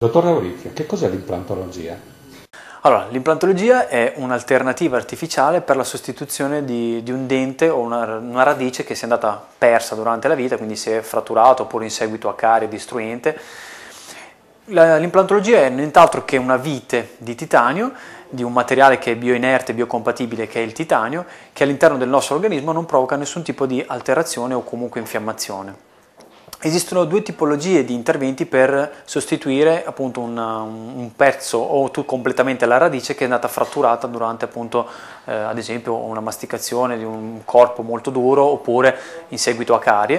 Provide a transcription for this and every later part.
Dottor Auricchio, che cos'è l'implantologia? Allora, l'implantologia è un'alternativa artificiale per la sostituzione di un dente o una radice che si è andata persa durante la vita, quindi si è fratturato oppure in seguito a carie destruente. L'implantologia è nient'altro che una vite di titanio, di un materiale che è bioinerte, biocompatibile, che è il titanio, che all'interno del nostro organismo non provoca nessun tipo di alterazione o comunque infiammazione. Esistono due tipologie di interventi per sostituire appunto un pezzo o completamente la radice che è andata fratturata durante appunto ad esempio una masticazione di un corpo molto duro oppure in seguito a carie.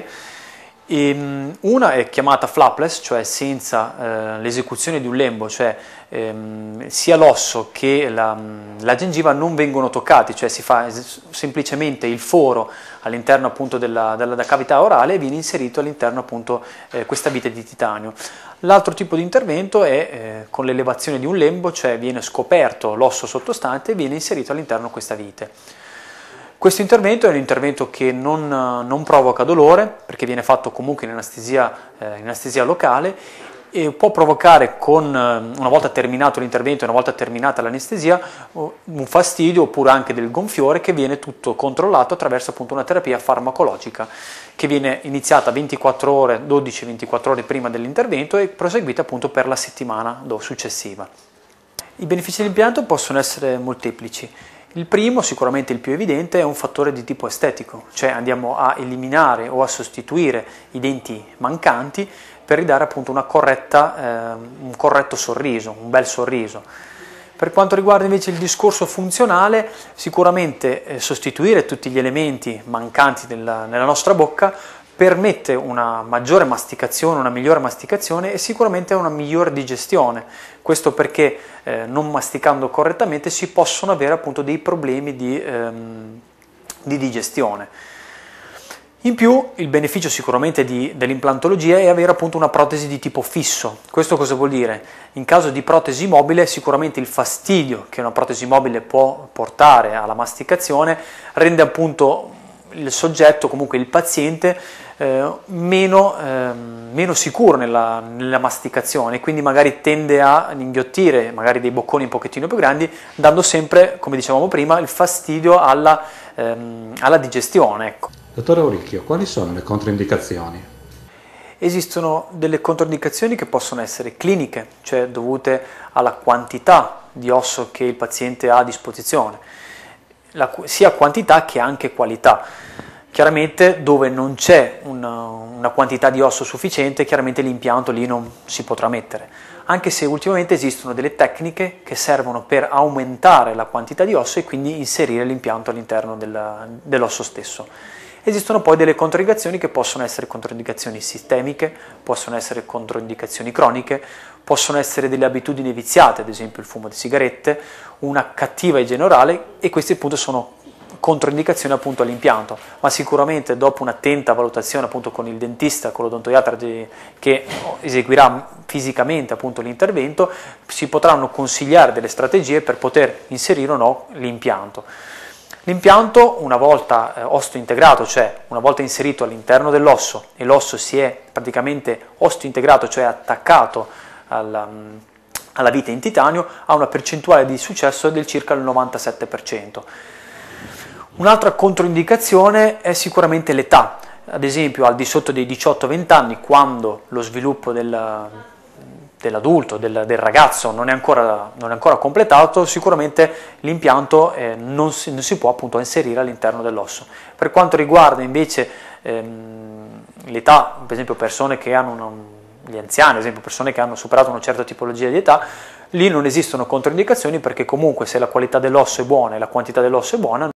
Una è chiamata flapless, cioè senza l'esecuzione di un lembo, cioè sia l'osso che la gengiva non vengono toccati, cioè si fa semplicemente il foro all'interno appunto della cavità orale e viene inserito all'interno appunto questa vite di titanio. L'altro tipo di intervento è con l'elevazione di un lembo, cioè viene scoperto l'osso sottostante e viene inserito all'interno questa vite. Questo intervento è un intervento che non provoca dolore perché viene fatto comunque in anestesia locale e può provocare una volta terminato l'intervento e una volta terminata l'anestesia un fastidio oppure anche del gonfiore che viene tutto controllato attraverso appunto una terapia farmacologica che viene iniziata 12-24 ore prima dell'intervento e proseguita appunto per la settimana successiva. I benefici dell'impianto possono essere molteplici. Il primo, sicuramente il più evidente, è un fattore di tipo estetico, cioè andiamo a eliminare o a sostituire i denti mancanti per ridare appunto un corretto sorriso, un bel sorriso. Per quanto riguarda invece il discorso funzionale, sicuramente sostituire tutti gli elementi mancanti nella nostra bocca permette una maggiore masticazione, una migliore masticazione e sicuramente una migliore digestione. Questo perché non masticando correttamente si possono avere appunto dei problemi di digestione. In più il beneficio sicuramente dell'implantologia è avere appunto una protesi di tipo fisso. Questo cosa vuol dire? In caso di protesi mobile sicuramente il fastidio che una protesi mobile può portare alla masticazione rende appunto il soggetto, comunque il paziente, meno sicuro nella masticazione, quindi magari tende a inghiottire magari dei bocconi un pochettino più grandi, dando sempre, come dicevamo prima, il fastidio alla digestione. Ecco. Dottor Auricchio, quali sono le controindicazioni? Esistono delle controindicazioni che possono essere cliniche, cioè dovute alla quantità di osso che il paziente ha a disposizione, sia quantità che anche qualità. Chiaramente dove non c'è una quantità di osso sufficiente, chiaramente l'impianto lì non si potrà mettere, anche se ultimamente esistono delle tecniche che servono per aumentare la quantità di osso e quindi inserire l'impianto all'interno dell'osso stesso. Esistono poi delle controindicazioni che possono essere controindicazioni sistemiche, possono essere controindicazioni croniche, possono essere delle abitudini viziate, ad esempio il fumo di sigarette, una cattiva igiene orale e questi appunto sono controindicazioni appunto all'impianto, ma sicuramente dopo un'attenta valutazione appunto con il dentista, con l'odontoiatra che eseguirà fisicamente appunto l'intervento, si potranno consigliare delle strategie per poter inserire o no l'impianto. L'impianto, una volta osto integrato, cioè una volta inserito all'interno dell'osso e l'osso si è praticamente osto integrato, cioè attaccato alla vite in titanio, ha una percentuale di successo del circa il 97%. Un'altra controindicazione è sicuramente l'età, ad esempio al di sotto dei 18-20 anni, quando lo sviluppo dell'adulto, del ragazzo non è ancora completato, sicuramente l'impianto non si può appunto inserire all'interno dell'osso. Per quanto riguarda invece l'età, per esempio persone che hanno gli anziani, ad esempio persone che hanno superato una certa tipologia di età, lì non esistono controindicazioni perché comunque se la qualità dell'osso è buona e la quantità dell'osso è buona